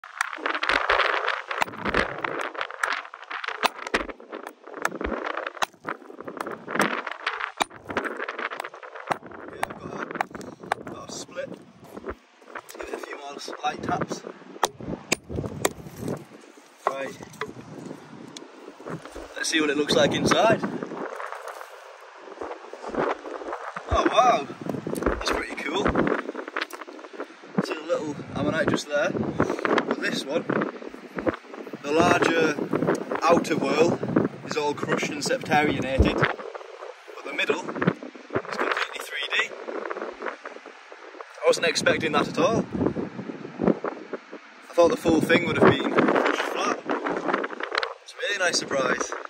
Got a split. Give it a few more light taps. Right. Let's see what it looks like inside. Oh wow, that's pretty cool. There's a little ammonite just there. But this one, the larger outer whorl is all crushed and septarionated, but the middle is completely 3D. I wasn't expecting that at all. I thought the full thing would have been crushed flat. It's a really nice surprise.